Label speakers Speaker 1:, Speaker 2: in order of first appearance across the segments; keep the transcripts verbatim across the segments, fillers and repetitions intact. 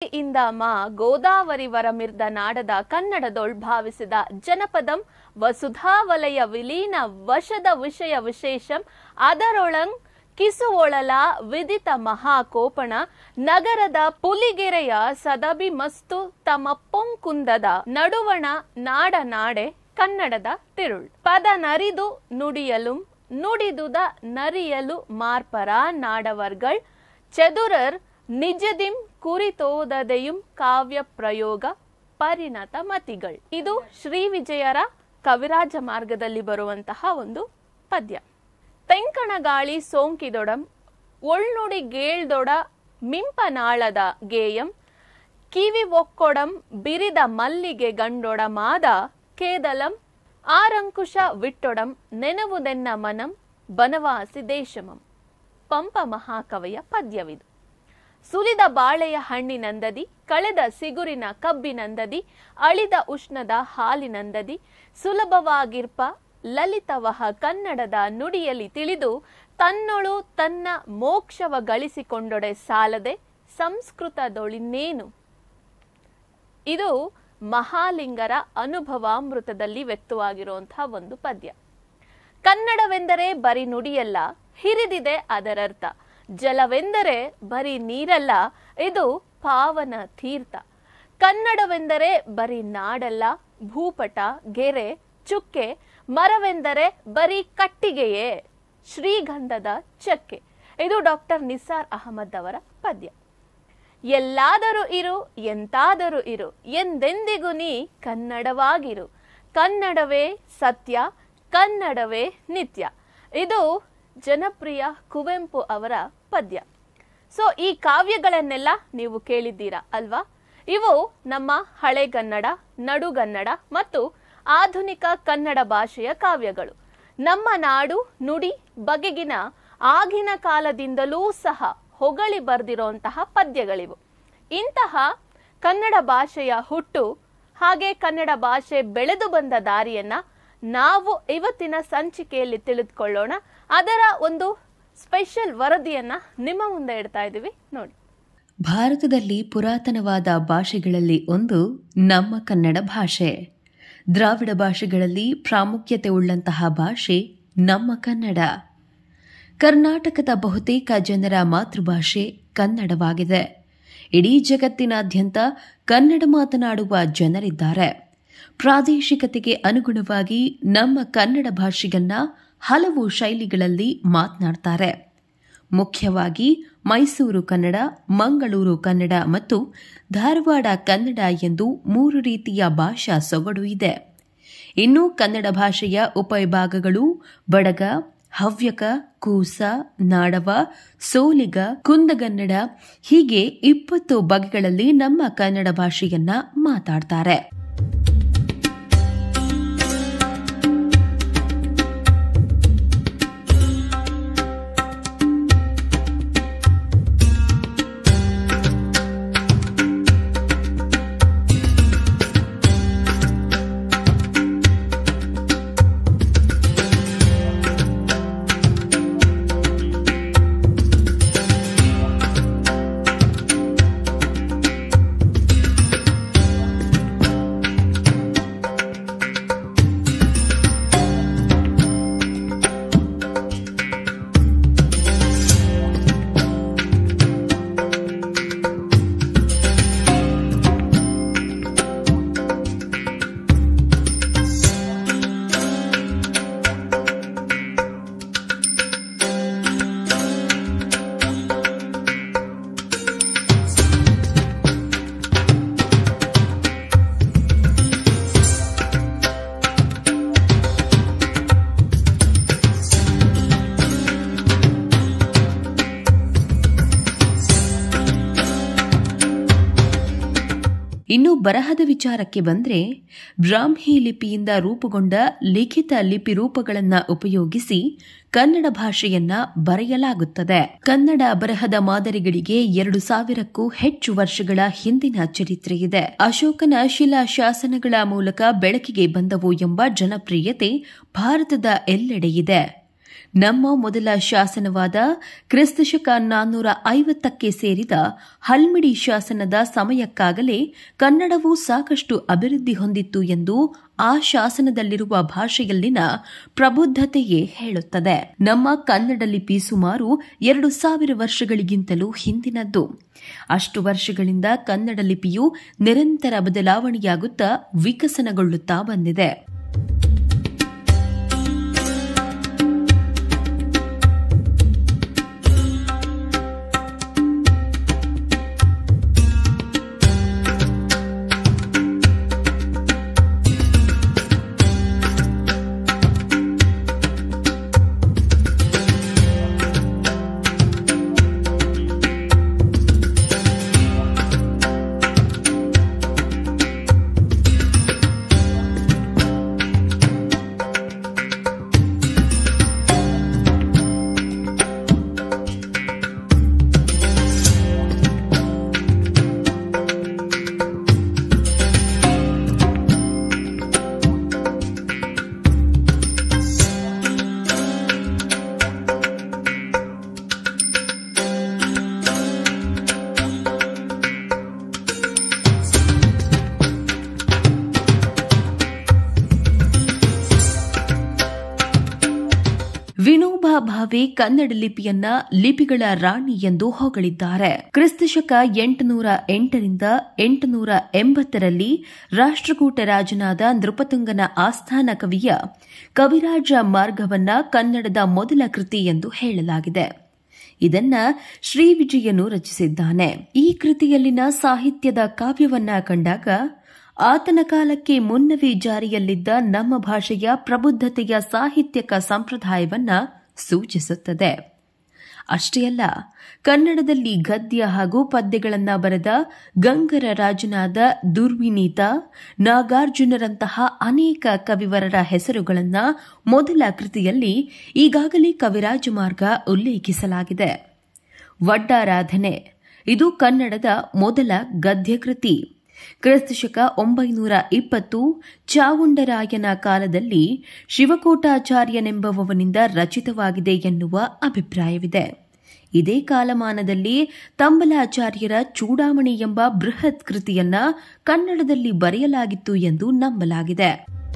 Speaker 1: ಇಂದ ಮಾ ಗೋದಾವರಿ ವರಮಿರ್ದ ನಾಡದ ಕನ್ನಡದೊಳ್ ಭಾವಿಸಿದ ಜನಪದಂ ವಸುಧಾವಲಯ ವಿಲೀನ ವಶದ ವಿಷಯ ವಿಶೇಷಂ ಅದರೊಳಂಗ್ ಕಿಸುವೊಳಲ ವಿದಿತ ಮಹಾಕೋಪಣ ನಗರದ ಪುಲಿಗೆರೆಯ ಸದಬಿ ಮಸ್ತು ತಮ ಪೊಂಕುಂದದ ನಡುವಣ ನಾಡ ನಾಡೆ ಕನ್ನಡದ ತಿರುಳ್ ಪದ ನರಿದು ನುಡಿಯಲು ನುಡಿದುದ ನರಿಯಲು ಮಾರ್ಪರ ನಾಡವರ್ಗಳ್ ಚೆದುರರ್ ನಿಜದಿಂ ಕುರಿತೋದದೆಯುಂ ಕಾವ್ಯ ಪ್ರಯೋಗ ಪರಿಣತ ಮತಿಗಳ್. ಇದು ಶ್ರೀ ವಿಜಯರ ಕವಿರಾಜ ಮಾರ್ಗದಲ್ಲಿ ಬರುವಂತಹ ಒಂದು ಪದ್ಯ. ತೆಂಕಣ ಗಾಳಿ ಸೋಂಕಿದೊಡಂ ಒಳ್ನುಡಿ ಗೇಳ್ದೊಡ ಮಿಂಪನಾಳದ ಗೇಯಂ ಕಿವಿ ಒಕ್ಕೊಡಂ ಬಿರಿದ ಮಲ್ಲಿಗೆ ಗಂಡೊಡ ಮಾದ ಕೇದಲಂ ಆರಂಕುಶ ವಿಟ್ಟೊಡಂ ನೆನವುದೆನ್ನ ಮನಂ ಬನವಾಸಿ ದೇಶಮಂ. ಪಂಪ ಮಹಾಕವಿಯ ಪದ್ಯವಿದು. ಸುಲಿದ ಬಾಳೆಯ ಹಣ್ಣಿನಂದದಿ ಕಳೆದ ಸಿಗುರಿನ ಕಬ್ಬಿನಂದದಿ ಅಳಿದ ಉಷ್ಣದ ಹಾಲಿನಂದದಿ ಸುಲಭವಾಗಿರ್ಪ ಲಲಿತವಹ ಕನ್ನಡದ ನುಡಿಯಲ್ಲಿ ತಿಳಿದು ತನ್ನೊಳು ತನ್ನ ಮೋಕ್ಷವ ಗಳಿಸಿಕೊಂಡೊಡೆ ಸಾಲದೆ ಸಂಸ್ಕೃತದೊಳಿನ್ನೇನು. ಇದು ಮಹಾಲಿಂಗರ ಅನುಭವಾಮೃತದಲ್ಲಿ ವ್ಯಕ್ತವಾಗಿರುವಂತಹ ಒಂದು ಪದ್ಯ. ಕನ್ನಡವೆಂದರೆ ಬರೀ ನುಡಿಯಲ್ಲ, ಹಿರಿದಿದೆ ಅದರರ್ಥ. ಜಲವೆಂದರೆ ಬರೀ ನೀರಲ್ಲ, ಇದು ಪಾವನ ತೀರ್ಥ. ಕನ್ನಡವೆಂದರೆ ಬರೀ ನಾಡಲ್ಲ, ಭೂಪಟ, ಗೆರೆ, ಚುಕ್ಕೆ. ಮರವೆಂದರೆ ಬರೀ ಕಟ್ಟಿಗೆಯೇ, ಶ್ರೀಗಂಧದ ಚಕ್ಕೆ. ಇದು ಡಾಕ್ಟರ್ ನಿಸಾರ್ ಅಹಮದ್ ಅವರ ಪದ್ಯ. ಎಲ್ಲಾದರೂ ಇರು, ಎಂತಾದರೂ ಇರು, ಎಂದೆಂದಿಗೂ ನೀ ಕನ್ನಡವಾಗಿರು. ಕನ್ನಡವೇ ಸತ್ಯ, ಕನ್ನಡವೇ ನಿತ್ಯ. ಇದು ಜನಪ್ರಿಯ ಕುವೆಂಪು ಅವರ ಪದ್ಯ. ಸೊ ಈ ಕಾವ್ಯಗಳನ್ನೆಲ್ಲ ನೀವು ಕೇಳಿದ್ದೀರಾ ಅಲ್ವಾ? ಇವು ನಮ್ಮ ಹಳೆಗನ್ನಡ, ನಡುಗನ್ನಡ ಮತ್ತು ಆಧುನಿಕ ಕನ್ನಡ ಭಾಷೆಯ ಕಾವ್ಯಗಳು. ನಮ್ಮ ನಾಡು ನುಡಿ ಬಗೆಗಿನ ಆಗಿನ ಕಾಲದಿಂದಲೂ ಸಹ ಹೊಗಳಿ ಬರೆದಿರುವಂತಹ ಪದ್ಯಗಳಿವು. ಇಂತಹ ಕನ್ನಡ ಭಾಷೆಯ ಹುಟ್ಟು ಹಾಗೆ ಕನ್ನಡ ಭಾಷೆ ಬೆಳೆದು ಬಂದ ದಾರಿಯನ್ನ ನಾವು ಇವತ್ತಿನ ಸಂಚಿಕೆಯಲ್ಲಿ ತಿಳಿದುಕೊಳ್ಳೋಣ. ಅದರ ಒಂದು ಸ್ಪೆಷಲ್ ವರದಿಯನ್ನ ನಿಮ್ಮ ಮುಂದೆ ಇಡ್ತಾ ಇದ್ದೀವಿ, ನೋಡಿ.
Speaker 2: ಭಾರತದಲ್ಲಿ ಪುರಾತನವಾದ ಭಾಷೆಗಳಲ್ಲಿ ಒಂದು ನಮ್ಮ ಕನ್ನಡ ಭಾಷೆ. ದ್ರಾವಿಡ ಭಾಷೆಗಳಲ್ಲಿ ಪ್ರಾಮುಖ್ಯತೆ ಉಳ್ಳಂತಹ ಭಾಷೆ ನಮ್ಮ ಕನ್ನಡ. ಕರ್ನಾಟಕದ ಬಹುತೇಕ ಜನರ ಮಾತೃಭಾಷೆ ಕನ್ನಡವಾಗಿದೆ. ಇಡೀ ಜಗತ್ತಿನಾದ್ಯಂತ ಕನ್ನಡ ಮಾತನಾಡುವ ಜನರಿದ್ದಾರೆ. ಪ್ರಾದೇಶಿಕತೆಗೆ ಅನುಗುಣವಾಗಿ ನಮ್ಮ ಕನ್ನಡ ಭಾಷೆಯನ್ನ ಹಲವು ಶೈಲಿಗಳಲ್ಲಿ ಮಾತನಾಡ್ತಾರೆ. ಮುಖ್ಯವಾಗಿ ಮೈಸೂರು ಕನ್ನಡ, ಮಂಗಳೂರು ಕನ್ನಡ ಮತ್ತು ಧಾರವಾಡ ಕನ್ನಡ ಎಂದು ಮೂರು ರೀತಿಯ ಭಾಷಾ ಸೊಗಡು ಇದೆ. ಇನ್ನು ಕನ್ನಡ ಭಾಷೆಯ ಉಪವಿಭಾಗಗಳು ಬಡಗ, ಹವ್ಯಕ, ಕೂಸ, ನಾಡವ, ಸೋಲಿಗ, ಕುಂದಗನ್ನಡ ಹೀಗೆ ಇಪ್ಪತ್ತು ಬಗೆಗಳಲ್ಲಿ ನಮ್ಮ ಕನ್ನಡ ಭಾಷೆಯನ್ನ ಮಾತಾಡ್ತಾರೆ. ಇನ್ನು ಬರಹದ ವಿಚಾರಕ್ಕೆ ಬಂದ್ರೆ, ಬ್ರಾಹ್ಮಿ ಲಿಪಿಯಿಂದ ರೂಪುಗೊಂಡ ಲಿಖಿತ ಲಿಪಿ ರೂಪಗಳನ್ನು ಉಪಯೋಗಿಸಿ ಕನ್ನಡ ಭಾಷೆಯನ್ನ ಬರೆಯಲಾಗುತ್ತದೆ. ಕನ್ನಡ ಬರಹದ ಮಾದರಿಗಳಿಗೆ ಎರಡು ಸಾವಿರಕ್ಕೂ ಹೆಚ್ಚು ವರ್ಷಗಳ ಹಿಂದಿನ ಚರಿತ್ರೆ ಇದೆ. ಅಶೋಕನ ಶಿಲಾ ಶಾಸನಗಳ ಮೂಲಕ ಬೆಳಕಿಗೆ ಬಂದವು ಎಂಬ ಜನಪ್ರಿಯತೆ ಭಾರತದ ಎಲ್ಲೆಡೆ ಇದೆ. ನಮ್ಮ ಮೊದಲ ಶಾಸನವಾದ ಕ್ರಿಸ್ತಶಕ ನಾನ್ನೂರ ಐವತ್ತಕ್ಕೆ ಸೇರಿದ ಹಲ್ಮಿಡಿ ಶಾಸನದ ಸಮಯಕ್ಕಾಗಲೇ ಕನ್ನಡವು ಸಾಕಷ್ಟು ಅಭಿವೃದ್ಧಿ ಹೊಂದಿತ್ತು ಎಂದು ಆ ಶಾಸನದಲ್ಲಿರುವ ಭಾಷೆಯಲ್ಲಿನ ಪ್ರಬುದ್ಧತೆಯೇ ಹೇಳುತ್ತದೆ. ನಮ್ಮ ಕನ್ನಡ ಲಿಪಿ ಸುಮಾರು ಎರಡು ಸಾವಿರ ವರ್ಷಗಳಿಗಿಂತಲೂ ಹಿಂದಿನದ್ದು. ಅಷ್ಟು ವರ್ಷಗಳಿಂದ ಕನ್ನಡ ಲಿಪಿಯು ನಿರಂತರ ಬದಲಾವಣೆಯಾಗುತ್ತಾ ವಿಕಸನಗೊಳ್ಳುತ್ತಾ ಬಂದಿದೆ. ವಿನೋಬಾ ಭಾವೆ ಕನ್ನಡ ಲಿಪಿಯನ್ನ ಲಿಪಿಗಳ ರಾಣಿ ಎಂದು ಹೊಗಳಿದ್ದಾರೆ. ಕ್ರಿಸ್ತಶಕ ಎಂಟುನೂರ ಎಂಟರಿಂದ ಎಂಟುನೂರ ಎಂಬತ್ತರಲ್ಲಿ ರಾಷ್ಟ್ರಕೂಟ ರಾಜನಾದ ನೃಪತುಂಗನ ಆಸ್ಥಾನ ಕವಿಯ ಕವಿರಾಜ ಮಾರ್ಗವನ್ನ ಕನ್ನಡದ ಮೊದಲ ಕೃತಿ ಎಂದು ಹೇಳಲಾಗಿದೆ. ಇದನ್ನ ಶ್ರೀವಿಜಯನು ರಚಿಸಿದ್ದಾನೆ. ಈ ಕೃತಿಯಲ್ಲಿನ ಸಾಹಿತ್ಯದ ಕಾವ್ಯವನ್ನ ಕಂಡಾಗ ಆತನ ಕಾಲಕ್ಕೆ ಮುನ್ನವೇ ಜಾರಿಯಲ್ಲಿದ್ದ ನಮ್ಮ ಭಾಷೆಯ ಪ್ರಬುದ್ಧತೆಯ ಸಾಹಿತ್ಯಕ ಸಂಪ್ರದಾಯವನ್ನ ಸೂಚಿಸುತ್ತದೆ. ಅಷ್ಟೇ ಅಲ್ಲ, ಕನ್ನಡದಲ್ಲಿ ಗದ್ಯ ಹಾಗೂ ಪದ್ಯಗಳನ್ನ ಬರೆದ ಗಂಗರ ರಾಜನಾದ ದುರ್ವಿನೀತ, ನಾಗಾರ್ಜುನರಂತಹ ಅನೇಕ ಕವಿವರರ ಹೆಸರುಗಳನ್ನ ಮೊದಲ ಕೃತಿಯಲ್ಲಿ ಈಗಾಗಲೇ ಕವಿರಾಜ ಮಾರ್ಗ ಉಲ್ಲೇಖಿಸಲಾಗಿದೆ. ವಡ್ಡಾರಾಧನೆ ಇದು ಕನ್ನಡದ ಮೊದಲ ಗದ್ಯ ಕೃತಿ. ಕ್ರಿಸ್ತಶಕ ಒಂಬೈನೂರ ಇಪ್ಪತ್ತು ಚಾವುಂಡರಾಯನ ಕಾಲದಲ್ಲಿ ಶಿವಕೋಟಾಚಾರ್ಯನೆಂಬುವವನಿಂದ ರಚಿತವಾಗಿದೆ ಎನ್ನುವ ಅಭಿಪ್ರಾಯವಿದೆ. ಇದೇ ಕಾಲಮಾನದಲ್ಲಿ ತಂಬಲಾಚಾರ್ಯರ ಚೂಡಾಮಣಿ ಎಂಬ ಬೃಹತ್ ಕೃತಿಯನ್ನ ಕನ್ನಡದಲ್ಲಿ ಬರೆಯಲಾಗಿತ್ತು ಎಂದು ನಂಬಲಾಗಿದೆ.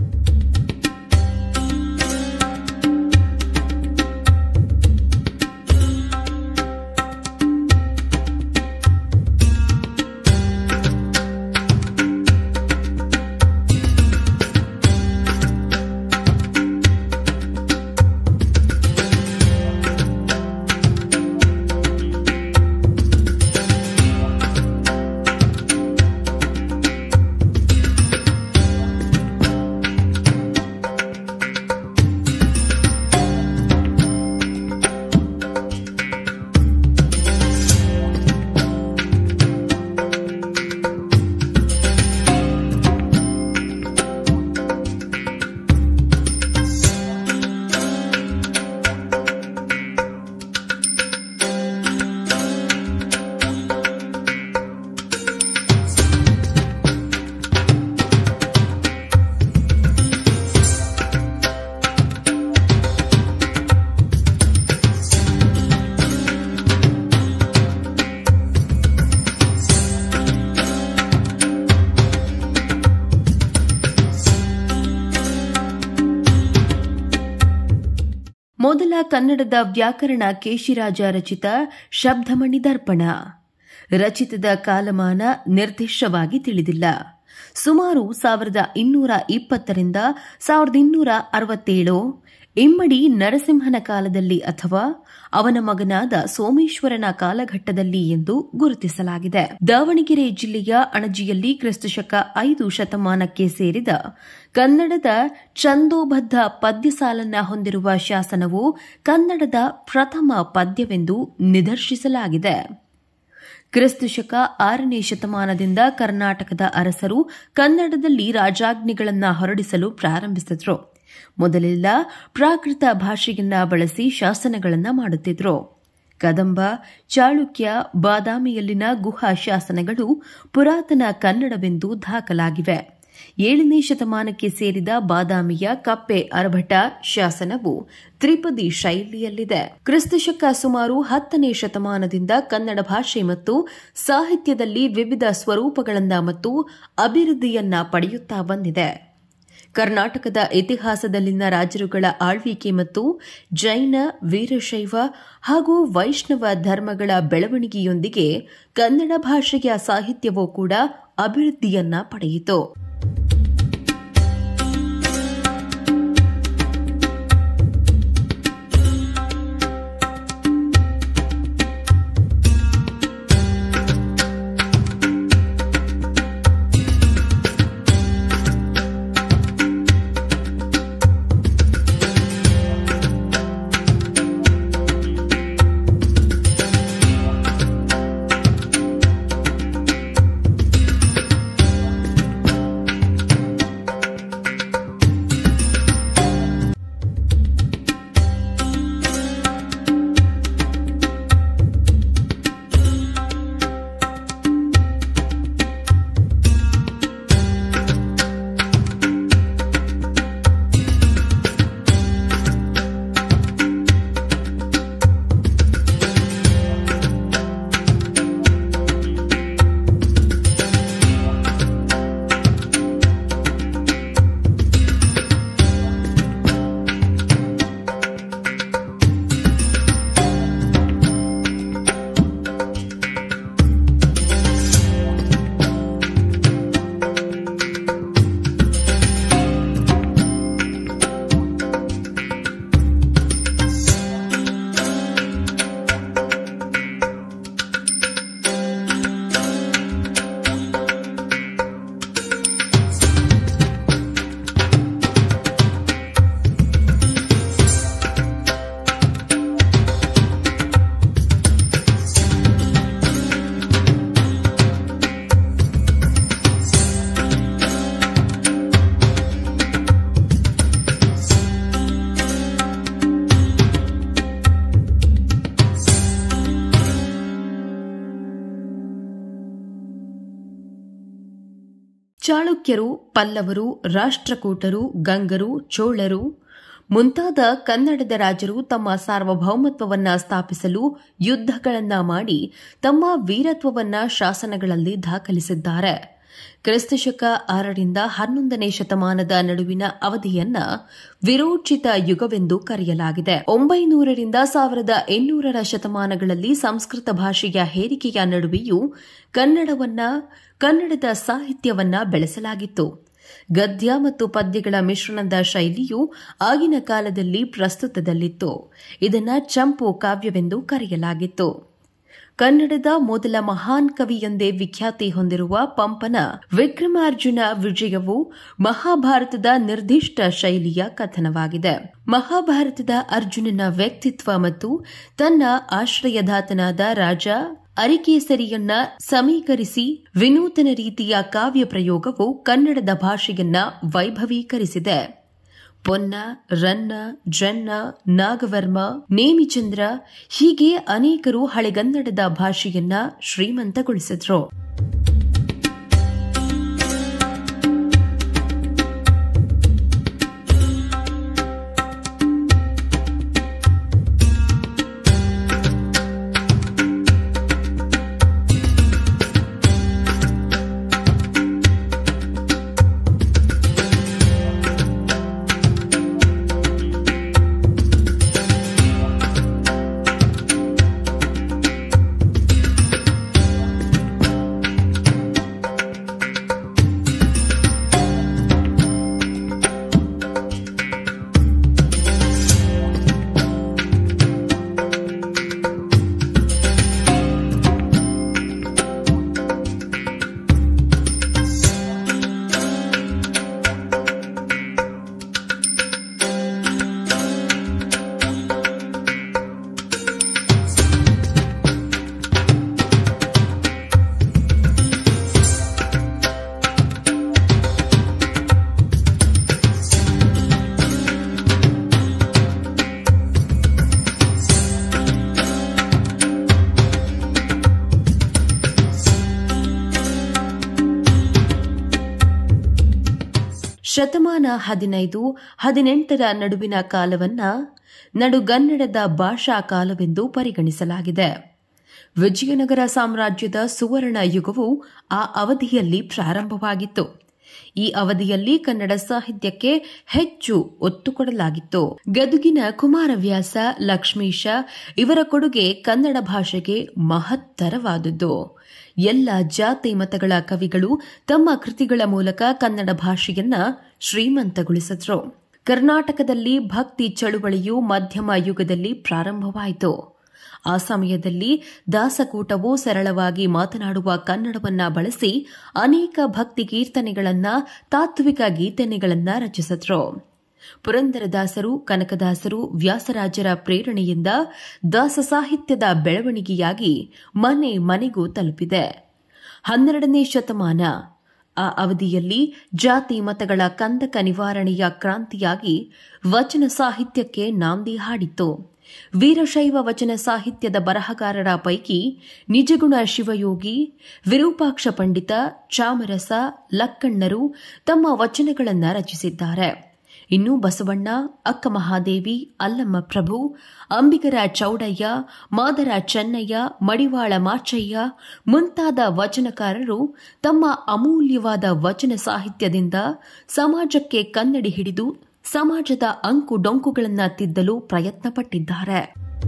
Speaker 2: ಮೊದಲ ಕನ್ನಡದ ವ್ಯಾಕರಣ ಕೇಶಿರಾಜ ರಚಿತ ಶಬ್ದಮಣಿ ದರ್ಪಣ. ರಚಿತದ ಕಾಲಮಾನ ನಿರ್ದಿಷ್ಟವಾಗಿ ತಿಳಿದಿಲ್ಲ. ಸುಮಾರು ಸಾವಿರದ ಇನ್ನೂರ ಇಪ್ಪತ್ತರಿಂದ ಸಾವಿರದ ಇನ್ನೂರ ಅರವತ್ತೇಳು ಇಮ್ಮಡಿ ನರಸಿಂಹನ ಕಾಲದಲ್ಲಿ ಅಥವಾ ಅವನ ಮಗನಾದ ಸೋಮೇಶ್ವರನ ಕಾಲಘಟ್ಟದಲ್ಲಿ ಎಂದು ಗುರುತಿಸಲಾಗಿದೆ. ದಾವಣಗೆರೆ ಜಿಲ್ಲೆಯ ಅಣಜಿಯಲ್ಲಿ ಕ್ರಿಸ್ತಶಕ ಐದು ಶತಮಾನಕ್ಕೆ ಸೇರಿದ ಕನ್ನಡದ ಛಂದೋಬದ್ಧ ಪದ್ಯಸಾಲನ್ನ ಹೊಂದಿರುವ ಶಾಸನವು ಕನ್ನಡದ ಪ್ರಥಮ ಪದ್ಯವೆಂದು ನಿದರ್ಶಿಸಲಾಗಿದೆ. ಕ್ರಿಸ್ತಶಕ ಆರನೇ ಶತಮಾನದಿಂದ ಕರ್ನಾಟಕದ ಅರಸರು ಕನ್ನಡದಲ್ಲಿ ರಾಜಾಜ್ಞೆಗಳನ್ನು ಹೊರಡಿಸಲು ಪ್ರಾರಂಭಿಸಿದ್ರು. ಮೊದಲೆಲ್ಲ ಪ್ರಾಕೃತ ಭಾಷೆಯನ್ನ ಬಳಸಿ ಶಾಸನಗಳನ್ನ ಮಾಡುತ್ತಿದ್ರು. ಕದಂಬ, ಚಾಳುಕ್ಯ, ಬಾದಾಮಿಯಲ್ಲಿನ ಗುಹಾ ಶಾಸನಗಳು ಪುರಾತನ ಕನ್ನಡವೆಂದು ದಾಖಲಾಗಿವೆ. ಏಳನೇ ಶತಮಾನಕ್ಕೆ ಸೇರಿದ ಬಾದಾಮಿಯ ಕಪ್ಪೆ ಅರಭಟ ಶಾಸನವು ತ್ರಿಪದಿ ಶೈಲಿಯಲ್ಲಿದೆ. ಕ್ರಿಸ್ತಶಕ ಸುಮಾರು ಹತ್ತನೇ ಶತಮಾನದಿಂದ ಕನ್ನಡ ಭಾಷೆ ಮತ್ತು ಸಾಹಿತ್ಯದಲ್ಲಿ ವಿವಿಧ ಸ್ವರೂಪಗಳನ್ನ ಮತ್ತು ಅಭಿವೃದ್ಧಿಯನ್ನ ಪಡೆಯುತ್ತಾ ಬಂದಿದೆ. ಕರ್ನಾಟಕದ ಇತಿಹಾಸದಲ್ಲಿನ ರಾಜರುಗಳ ಆಳ್ವಿಕೆ ಮತ್ತು ಜೈನ, ವೀರಶೈವ ಹಾಗೂ ವೈಷ್ಣವ ಧರ್ಮಗಳ ಬೆಳವಣಿಗೆಯೊಂದಿಗೆ ಕನ್ನಡ ಭಾಷೆಯ ಸಾಹಿತ್ಯವೂ ಕೂಡ ಅಭಿವೃದ್ಧಿಯನ್ನ ಪಡೆಯಿತು. ಚಾಳುಕ್ಯರು, ಪಲ್ಲವರು, ರಾಷ್ಟ್ರಕೂಟರು, ಗಂಗರು, ಚೋಳರು ಮುಂತಾದ ಕನ್ನಡದ ರಾಜರು ತಮ್ಮ ಸಾರ್ವಭೌಮತ್ವವನ್ನ ಸ್ಥಾಪಿಸಲು ಯುದ್ಧಗಳನ್ನ ಮಾಡಿ ತಮ್ಮ ವೀರತ್ವವನ್ನ ಶಾಸನಗಳಲ್ಲಿ ದಾಖಲಿಸಿದ್ದಾರೆ. ಕ್ರಿಸ್ತಶಕ ಆರರಿಂದ ಹನ್ನೊಂದನೇ ಶತಮಾನದ ನಡುವಿನ ಅವಧಿಯನ್ನ ವಿರೋಚಿತ ಯುಗವೆಂದು ಕರೆಯಲಾಗಿದೆ. ಒಂಬೈನೂರರಿಂದ ಸಾವಿರದ ಇನ್ನೂರರ ಶತಮಾನಗಳಲ್ಲಿ ಸಂಸ್ಕೃತ ಭಾಷೆಯ ಹೇರಿಕೆಯ ನಡುವೆಯೂ ಕನ್ನಡವನ್ನ ಕನ್ನಡದ ಸಾಹಿತ್ಯವನ್ನ ಬೆಳೆಸಲಾಗಿತ್ತು. ಗದ್ಯ ಮತ್ತು ಪದ್ಯಗಳ ಮಿಶ್ರಣದ ಶೈಲಿಯು ಆಗಿನ ಕಾಲದಲ್ಲಿ ಪ್ರಸ್ತುತದಲ್ಲಿತ್ತು. ಇದನ್ನ ಚಂಪು ಕಾವ್ಯವೆಂದು ಕರೆಯಲಾಗಿತ್ತು. ಕನ್ನಡದ ಮೊದಲ ಮಹಾನ್ ಕವಿಯೊಂದೇ ವಿಖ್ಯಾತಿ ಹೊಂದಿರುವ ಪಂಪನ ವಿಕ್ರಮಾರ್ಜುನ ವಿಜಯವು ಮಹಾಭಾರತದ ನಿರ್ದಿಷ್ಟ ಶೈಲಿಯ ಕಥನವಾಗಿದೆ. ಮಹಾಭಾರತದ ಅರ್ಜುನನ ವ್ಯಕ್ತಿತ್ವ ಮತ್ತು ತನ್ನ ಆಶ್ರಯದಾತನಾದ ರಾಜ ಅರಿಕೇಸರಿಯನ್ನ ಸಮೀಕರಿಸಿ ವಿನೂತನ ರೀತಿಯ ಕಾವ್ಯ ಪ್ರಯೋಗವು ಕನ್ನಡದ ಭಾಷೆಯನ್ನ ವೈಭವೀಕರಿಸಿದೆ. ಪೊನ್ನ, ರನ್ನ, ಜನ್ನ, ನಾಗವರ್ಮ, ನೇಮಿಚಂದ್ರ ಹೀಗೆ ಅನೇಕರು ಹಳೆಗನ್ನಡದ ಭಾಷೆಯನ್ನ ಶ್ರೀಮಂತಗೊಳಿಸಿದ್ರು. ಶತಮಾನ ಹದಿನೈದು ಹದಿನೆಂಟರ ನಡುವಿನ ಕಾಲವನ್ನ ನಡುಗನ್ನಡದ ಭಾಷಾ ಕಾಲವೆಂದು ಪರಿಗಣಿಸಲಾಗಿದೆ. ವಿಜಯನಗರ ಸಾಮ್ರಾಜ್ಯದ ಸುವರ್ಣ ಯುಗವು ಆ ಅವಧಿಯಲ್ಲಿ ಪ್ರಾರಂಭವಾಗಿತ್ತು. ಈ ಅವಧಿಯಲ್ಲಿ ಕನ್ನಡ ಸಾಹಿತ್ಯಕ್ಕೆ ಹೆಚ್ಚು ಒತ್ತು ಕೊಡಲಾಗಿತ್ತು. ಗದುಗಿನ ಕುಮಾರವ್ಯಾಸ, ಲಕ್ಷ್ಮೀಶ ಇವರ ಕೊಡುಗೆ ಕನ್ನಡ ಭಾಷೆಗೆ ಮಹತ್ತರವಾದುದು. ಎಲ್ಲ ಜಾತಿ ಮತಗಳ ಕವಿಗಳು ತಮ್ಮ ಕೃತಿಗಳ ಮೂಲಕ ಕನ್ನಡ ಭಾಷೆಯನ್ನ ಶ್ರೀಮಂತಗೊಳಿಸಿದ್ರು. ಕರ್ನಾಟಕದಲ್ಲಿ ಭಕ್ತಿ ಚಳುವಳಿಯು ಮಧ್ಯಮ ಯುಗದಲ್ಲಿ ಪ್ರಾರಂಭವಾಯಿತು. ಆ ಸಮಯದಲ್ಲಿ ದಾಸಕೂಟವು ಸರಳವಾಗಿ ಮಾತನಾಡುವ ಕನ್ನಡವನ್ನ ಬಳಸಿ ಅನೇಕ ಭಕ್ತಿ ಕೀರ್ತನೆಗಳನ್ನ, ತಾತ್ವಿಕ ಗೀತನೆಗಳನ್ನ ರಚಿಸಿದ್ರು. ಪುರಂದರದಾಸರು, ಕನಕದಾಸರು, ವ್ಯಾಸರಾಜರ ಪ್ರೇರಣೆಯಿಂದ ದಾಸ ಸಾಹಿತ್ಯದ ಬೆಳವಣಿಗೆಯಾಗಿ ಮನೆ ಮನೆಗೂ ತಲುಪಿದೆ. ಹನ್ನೆರಡನೇ ಶತಮಾನ ಆ ಅವಧಿಯಲ್ಲಿ ಜಾತಿ ಮತಗಳ ಕಂದಕ ನಿವಾರಣೆಯ ಕ್ರಾಂತಿಯಾಗಿ ವಚನ ಸಾಹಿತ್ಯಕ್ಕೆ ನಾಂದಿ ಹಾಡಿತು. ವೀರಶೈವ ವಚನ ಸಾಹಿತ್ಯದ ಬರಹಗಾರರ ಪೈಕಿ ನಿಜಗುಣ ಶಿವಯೋಗಿ, ವಿರೂಪಾಕ್ಷ ಪಂಡಿತ, ಚಾಮರಸ, ಲಕ್ಕಣ್ಣರು ತಮ್ಮ ವಚನಗಳನ್ನು ರಚಿಸಿದ್ದಾರೆ. ಇನ್ನು ಬಸವಣ್ಣ, ಅಕ್ಕ ಮಹಾದೇವಿ, ಅಲ್ಲಮ್ಮ ಪ್ರಭು, ಅಂಬಿಗರ ಚೌಡಯ್ಯ, ಮಾದರ ಚೆನ್ನಯ್ಯ, ಮಡಿವಾಳ ಮಾಚಯ್ಯ ಮುಂತಾದ ವಚನಕಾರರು ತಮ್ಮ ಅಮೂಲ್ಯವಾದ ವಚನ ಸಾಹಿತ್ಯದಿಂದ ಸಮಾಜಕ್ಕೆ ಕನ್ನಡಿ ಹಿಡಿದು ಸಮಾಜದ ಅಂಕು ಡೊಂಕುಗಳನ್ನು ತಿದ್ದಲು ಪ್ರಯತ್ನಪಟ್ಟಿದ್ದಾರೆ.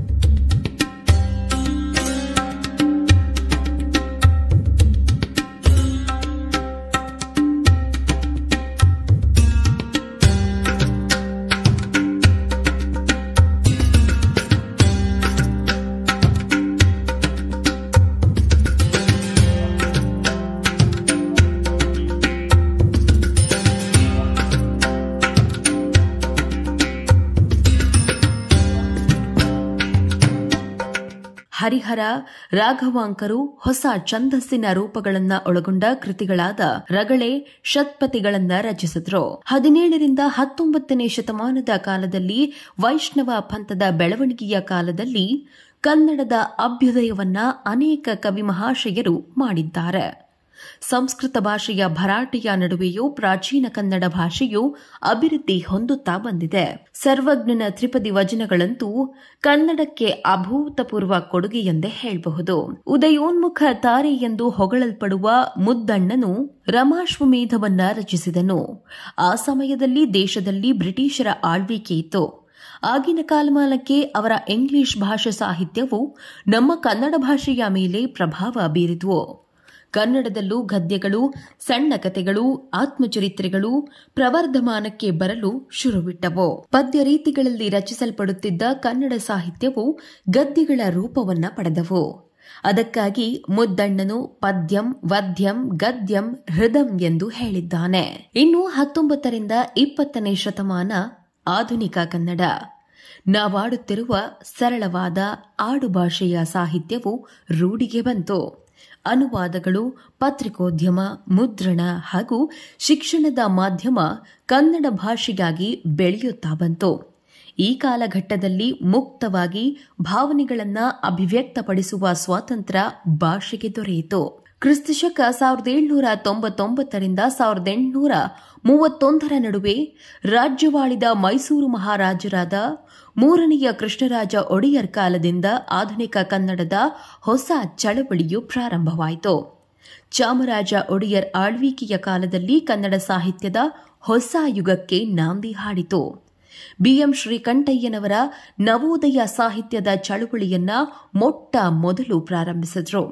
Speaker 2: ಹರಿಹರ, ರಾಘವಾಂಕರು ಹೊಸ ಛಂದಸ್ಸಿನ ರೂಪಗಳನ್ನು ಒಳಗೊಂಡ ಕೃತಿಗಳಾದ ರಗಳೆ, ಷಟ್ಪದಿಗಳನ್ನು ರಚಿಸಿದ್ರು. ಹದಿನೇಳರಿಂದ ಹತ್ತೊಂಬತ್ತನೇ ಶತಮಾನದ ಕಾಲದಲ್ಲಿ ವೈಷ್ಣವ ಪಂಥದ ಬೆಳವಣಿಗೆಯ ಕಾಲದಲ್ಲಿ ಕನ್ನಡದ ಅಭ್ಯುದಯವನ್ನ ಅನೇಕ ಕವಿ ಮಹಾಶಯರು ಮಾಡಿದ್ದಾರೆ. ಸಂಸ್ಕೃತ ಭಾಷೆಯ ಭರಾಟೆಯ ನಡುವೆಯೂ ಪ್ರಾಚೀನ ಕನ್ನಡ ಭಾಷೆಯು ಅಭಿವೃದ್ಧಿ ಹೊಂದುತ್ತಾ ಬಂದಿದೆ. ಸರ್ವಜ್ಞನ ತ್ರಿಪದಿ ವಚನಗಳಂತೂ ಕನ್ನಡಕ್ಕೆ ಅಭೂತಪೂರ್ವ ಕೊಡುಗೆಯೆಂದೇ ಹೇಳಬಹುದು. ಉದಯೋನ್ಮುಖ ತಾರೆ ಎಂದು ಹೊಗಳಲ್ಪಡುವ ಮುದ್ದಣ್ಣನು ರಮಾಶ್ವಮೇಧವನ್ನ ರಚಿಸಿದನು. ಆ ಸಮಯದಲ್ಲಿ ದೇಶದಲ್ಲಿ ಬ್ರಿಟಿಷರ ಆಳ್ವಿಕೆ ಇತ್ತು. ಆಗಿನ ಕಾಲಮಾನಕ್ಕೆ ಅವರ ಇಂಗ್ಲಿಷ್ ಭಾಷಾ ಸಾಹಿತ್ಯವು ನಮ್ಮ ಕನ್ನಡ ಭಾಷೆಯ ಮೇಲೆ ಪ್ರಭಾವ ಬೀರಿದ್ವು. ಕನ್ನಡದಲ್ಲೂ ಗದ್ಯಗಳು, ಸಣ್ಣ ಕಥೆಗಳು, ಆತ್ಮಚರಿತ್ರೆಗಳು ಪ್ರವರ್ಧಮಾನಕ್ಕೆ ಬರಲು ಶುರುವಿಟ್ಟವು. ಪದ್ಯ ರೀತಿಗಳಲ್ಲಿ ರಚಿಸಲ್ಪಡುತ್ತಿದ್ದ ಕನ್ನಡ ಸಾಹಿತ್ಯವು ಗದ್ಯಗಳ ರೂಪವನ್ನ ಪಡೆದವು. ಅದಕ್ಕಾಗಿ ಮುದ್ದಣ್ಣನು ಪದ್ಯಂ, ವದ್ಯಂ, ಗದ್ಯಂ, ಹೃದಂ ಎಂದು ಹೇಳಿದ್ದಾನೆ. ಇನ್ನು ಹತ್ತೊಂಬತ್ತರಿಂದ ಇಪ್ಪತ್ತನೇ ಶತಮಾನ ಆಧುನಿಕ ಕನ್ನಡ. ನಾವಾಡುತ್ತಿರುವ ಸರಳವಾದ ಆಡುಭಾಷೆಯ ಸಾಹಿತ್ಯವು ರೂಢಿಗೆ ಬಂತು. ಅನುವಾದಗಳು, ಪತ್ರಿಕೋದ್ಯಮ, ಮುದ್ರಣ ಹಾಗೂ ಶಿಕ್ಷಣದ ಮಾಧ್ಯಮ ಕನ್ನಡ ಭಾಷೆಯಾಗಿ ಬೆಳೆಯುತ್ತಾ ಬಂತು. ಈ ಕಾಲಘಟ್ಟದಲ್ಲಿ ಮುಕ್ತವಾಗಿ ಭಾವನೆಗಳನ್ನು ಅಭಿವ್ಯಕ್ತಪಡಿಸುವ ಸ್ವಾತಂತ್ರ್ಯ ಭಾಷೆಗೆ ದೊರೆಯಿತು. ಕ್ರಿಸ್ತಶಕ ಸಾವಿರದ ಏಳುನೂರ ತೊಂಬತ್ತೊಂಬತ್ತರಿಂದ ಸಾವಿರದ ಎಂಟುನೂರ ಮೂವತ್ತೊಂದರ ನಡುವೆ ರಾಜ್ಯವಾಳಿದ ಮೈಸೂರು ಮಹಾರಾಜರಾದ ಮೂರನೆಯ ಕೃಷ್ಣರಾಜ ಒಡೆಯರ್ ಕಾಲದಿಂದ ಆಧುನಿಕ ಕನ್ನಡದ ಹೊಸ ಚಳವಳಿಯು ಪ್ರಾರಂಭವಾಯಿತು. ಚಾಮರಾಜ ಒಡೆಯರ್ ಆಳ್ವಿಕೆಯ ಕಾಲದಲ್ಲಿ ಕನ್ನಡ ಸಾಹಿತ್ಯದ ಹೊಸ ಯುಗಕ್ಕೆ ನಾಂದಿ ಹಾಡಿತು. ಬಿಎಂ ಶ್ರೀಕಂಠಯ್ಯನವರ ನವೋದಯ ಸಾಹಿತ್ಯದ ಚಳವಳಿಯನ್ನ ಮೊಟ್ಟ ಮೊದಲು ಪ್ರಾರಂಭಿಸಿದ್ರು.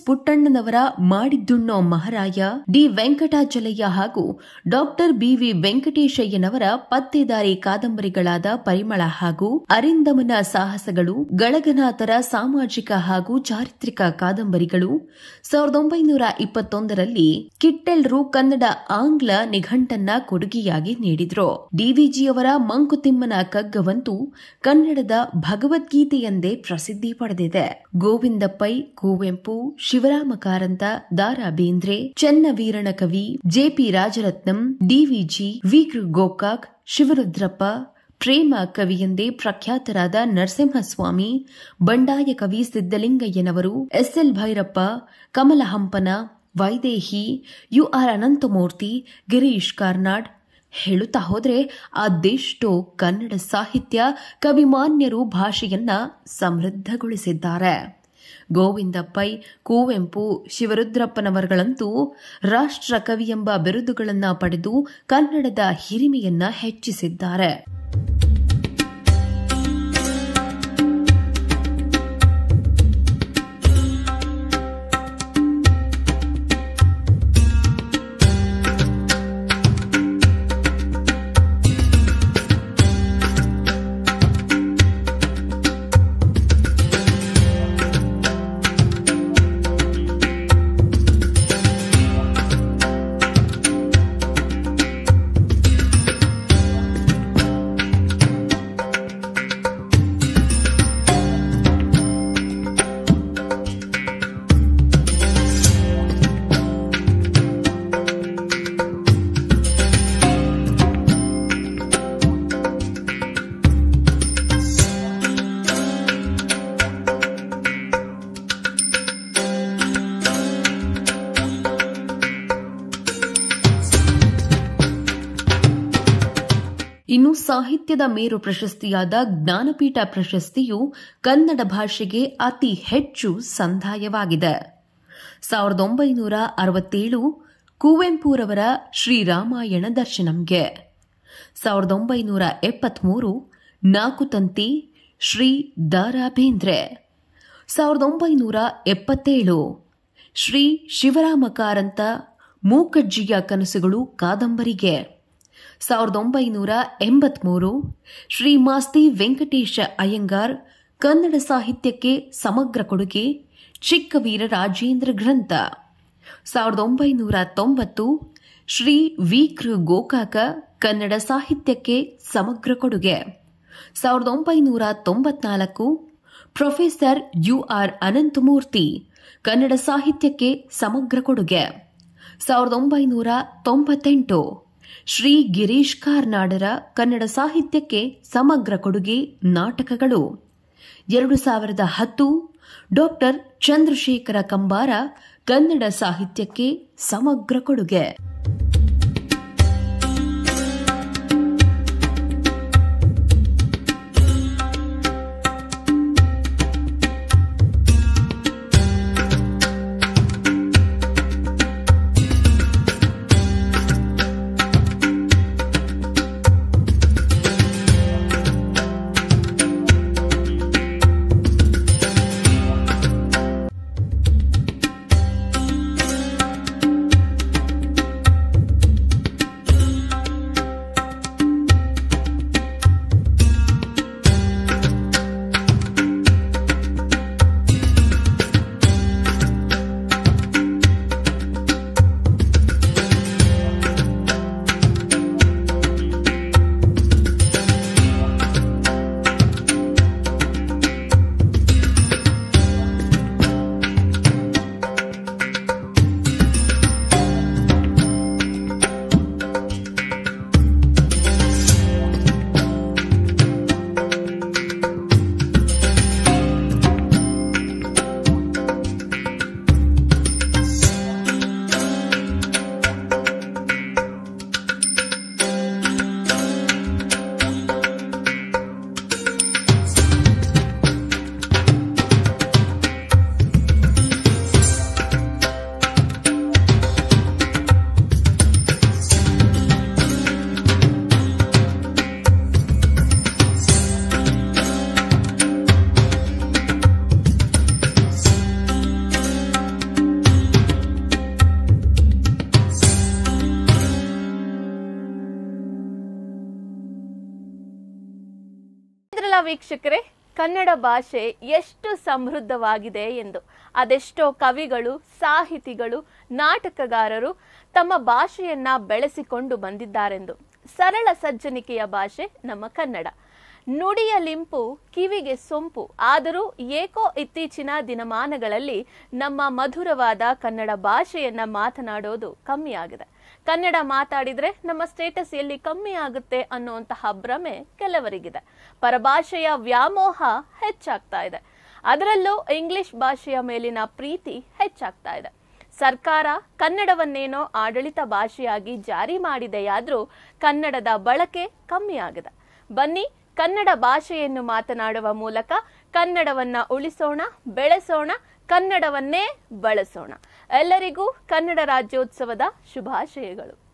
Speaker 2: ಪುಟ್ಟಣ್ಣನವರ ಮಾಡಿದ್ದುಣ್ಣೋ ಮಹಾರಾಯ, ಡಿ ವೆಂಕಟಾಚಲಯ್ಯ ಹಾಗೂ ಡಾಕ್ಟರ್ ಬಿವಿ ವೆಂಕಟೇಶಯ್ಯನವರ ಪತ್ತೇದಾರಿ ಕಾದಂಬರಿಗಳಾದ ಪರಿಮಳ ಹಾಗೂ ಅರಿಂದಮನ ಸಾಹಸಗಳು, ಗಳಗನಾಥರ ಸಾಮಾಜಿಕ ಹಾಗೂ ಚಾರಿತ್ರಿಕ ಕಾದಂಬರಿಗಳು, ಸಾವಿರದ ಒಂಬೈನೂರ ಇಪ್ಪತ್ತೊಂದರಲ್ಲಿ ಕಿಟ್ಟೆಲ್ರು ಕನ್ನಡ ಆಂಗ್ಲ ನಿಘಂಟನ್ನ ಕೊಡುಗೆಯಾಗಿ ನೀಡಿದ್ರು. ಡಿವಿಜಿಯವರ ಮಂಕುತಿಮ್ಮನ ಕಗ್ಗವಂತೂ ಕನ್ನಡದ ಭಗವದ್ಗೀತೆಯೆಂದೇ ಪ್ರಸಿದ್ಧಿ ಪಡೆದಿದೆ. ಗೋವಿಂದ ಪೈ, ಕುವೆಂಪು, ಶಿವರಾಮ ಕಾರಂತ, ದಾರಾ ಬೇಂದ್ರೆ, ಚೆನ್ನವೀರಣ ಕವಿ, ಜೆಪಿ ರಾಜರತ್ನಂ, ಡಿವಿಜಿ, ವಿ ಕೃ ಗೋಕಾಕ್, ಶಿವರುದ್ರಪ್ಪ, ಪ್ರೇಮ ಕವಿಯೆಂದೇ ಪ್ರಖ್ಯಾತರಾದ ನರಸಿಂಹಸ್ವಾಮಿ, ಬಂಡಾಯ ಕವಿ ಸಿದ್ದಲಿಂಗಯ್ಯನವರು, SL Bhyrappa, Kamala Hampana, Vaidehi, U R Ananthamurthy, Girish Karnad ಹೇಳುತ್ತಾ ಹೋದ್ರೆ ಅದೆಷ್ಟೋ ಕನ್ನಡ ಸಾಹಿತ್ಯ ಕವಿಮಾನ್ಯರು ಭಾಷೆಯನ್ನ ಸಮೃದ್ಧಗೊಳಿಸಿದ್ದಾರೆ. ಗೋವಿಂದ ಪೈ, ಕುವೆಂಪು, ಶಿವರುದ್ರಪ್ಪನವರುಗಳಂತೂ ರಾಷ್ಟ್ರ ಕವಿ ಎಂಬ ಬಿರುದುಗಳನ್ನು ಪಡೆದು ಕನ್ನಡದ ಹಿರಿಮೆಯನ್ನ ಹೆಚ್ಚಿಸಿದ್ದಾರೆ. ಇನ್ನು ಸಾಹಿತ್ಯದ ಮೇರು ಪ್ರಶಸ್ತಿಯಾದ ಜ್ಞಾನಪೀಠ ಪ್ರಶಸ್ತಿಯು ಕನ್ನಡ ಭಾಷೆಗೆ ಅತಿ ಹೆಚ್ಚು ಸಂದಾಯವಾಗಿದೆ. ಸಾವಿರದ ಒಂಬೈನೂರ ಅರವತ್ತೇಳು ಕುವೆಂಪುರವರ ಶ್ರೀರಾಮಾಯಣ ದರ್ಶನಂಗೆ, ಸಾವಿರದ ಒಂಬೈನೂರ ಎಪ್ಪತ್ಮೂರು ನಾಲ್ಕು ತಂತಿ ಶ್ರೀ ದಾರಾ ಬೇಂದ್ರೆ, ಸಾವಿರದ ಒಂಬೈನೂರ ಎಪ್ಪತ್ತೇಳು ಶ್ರೀ ಶಿವರಾಮ ಕಾರಂತ ಮೂಕಜ್ಜಿಯ ಕನಸುಗಳು ಕಾದಂಬರಿಗೆ, ಸಾವಿರದ ಒಂಬೈನೂರ ಎಂಬತ್ಮೂರು ಶ್ರೀ ಮಾಸ್ತಿ ವೆಂಕಟೇಶ ಅಯ್ಯಂಗಾರ್ ಕನ್ನಡ ಸಾಹಿತ್ಯಕ್ಕೆ ಸಮಗ್ರ ಕೊಡುಗೆ ಚಿಕ್ಕವೀರ ರಾಜೇಂದ್ರ ಗ್ರಂಥ, ಸಾವಿರದ ಒಂಬೈನೂರ ತೊಂಬತ್ತು ಶ್ರೀ ವಿ ಕೃ ಗೋಕಾಕ ಕನ್ನಡ ಸಾಹಿತ್ಯಕ್ಕೆ ಸಮಗ್ರ ಕೊಡುಗೆ, ಸಾವಿರದ ಒಂಬೈನೂರ ತೊಂಬತ್ನಾಲ್ಕು professor U R Ananthamurthy Kannada ಸಾಹಿತ್ಯಕ್ಕೆ ಸಮಗ್ರ ಕೊಡುಗೆ, ಸಾವಿರದ ಒಂಬೈನೂರ ತೊಂಬತ್ತೆಂಟು ಶ್ರೀ ಗಿರೀಶ್ ಕಾರ್ನಾಡರ ಕನ್ನಡ ಸಾಹಿತ್ಯಕ್ಕೆ ಸಮಗ್ರ ಕೊಡುಗೆ ನಾಟಕಗಳು, ಎರಡು ಸಾವಿರದ ಹತ್ತು ಡಾಕ್ಟರ್ ಚಂದ್ರಶೇಖರ ಕಂಬಾರ ಕನ್ನಡ ಸಾಹಿತ್ಯಕ್ಕೆ ಸಮಗ್ರ ಕೊಡುಗೆ.
Speaker 1: ವೀಕ್ಷಕರೇ, ಕನ್ನಡ ಭಾಷೆ ಎಷ್ಟು ಸಮೃದ್ಧವಾಗಿದೆ ಎಂದು ಅದೆಷ್ಟೋ ಕವಿಗಳು, ಸಾಹಿತಿಗಳು, ನಾಟಕಗಾರರು ತಮ್ಮ ಭಾಷೆಯನ್ನ ಬೆಳೆಸಿಕೊಂಡು ಬಂದಿದ್ದಾರೆಂದು. ಸರಳ ಸಜ್ಜನಿಕೆಯ ಭಾಷೆ ನಮ್ಮ ಕನ್ನಡ. ನುಡಿಯ ಲಿಂಪು, ಕಿವಿಗೆ ಸೊಂಪು. ಆದರೂ ಏಕೋ ಇತ್ತೀಚಿನ ದಿನಮಾನಗಳಲ್ಲಿ ನಮ್ಮ ಮಧುರವಾದ ಕನ್ನಡ ಭಾಷೆಯನ್ನ ಮಾತನಾಡೋದು ಕಮ್ಮಿಯಾಗಿದೆ. ಕನ್ನಡ ಮಾತಾಡಿದ್ರೆ ನಮ್ಮ ಸ್ಟೇಟಸ್ ಎಲ್ಲಿ ಕಮ್ಮಿ ಆಗುತ್ತೆ ಅನ್ನುವಂತಹ ಭ್ರಮೆ ಕೆಲವರಿಗಿದೆ. ಪರಭಾಷೆಯ ವ್ಯಾಮೋಹ ಹೆಚ್ಚಾಗ್ತಾ ಇದೆ. ಅದರಲ್ಲೂ ಇಂಗ್ಲಿಷ್ ಭಾಷೆಯ ಮೇಲಿನ ಪ್ರೀತಿ ಹೆಚ್ಚಾಗ್ತಾ ಇದೆ. ಸರ್ಕಾರ ಕನ್ನಡವನ್ನೇನೋ ಆಡಳಿತ ಭಾಷೆಯಾಗಿ ಜಾರಿ ಮಾಡಿದೆಯಾದ್ರೂ ಕನ್ನಡದ ಬಳಕೆ ಕಮ್ಮಿ ಆಗಿದೆ. ಬನ್ನಿ, ಕನ್ನಡ ಭಾಷೆಯನ್ನು ಮಾತನಾಡುವ ಮೂಲಕ ಕನ್ನಡವನ್ನ ಉಳಿಸೋಣ, ಬೆಳೆಸೋಣ, ಕನ್ನಡವನ್ನೇ ಬಳಸೋಣ. ಎಲ್ಲರಿಗೂ ಕನ್ನಡ ರಾಜ್ಯೋತ್ಸವದ ಶುಭಾಶಯಗಳು.